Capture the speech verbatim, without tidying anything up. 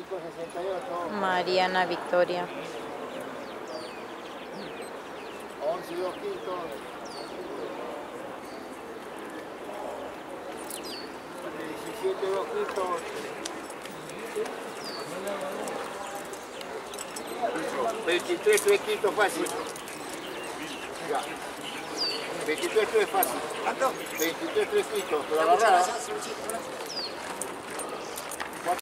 cinco sesenta y ocho. Mariana Victoria. once y dos quintos. diecisiete y dos quintos. veintitrés tres quintos fácil. Ya. veintitrés tres fácil. ¿Cuánto? veintitrés tres quintos. Pero agarrada.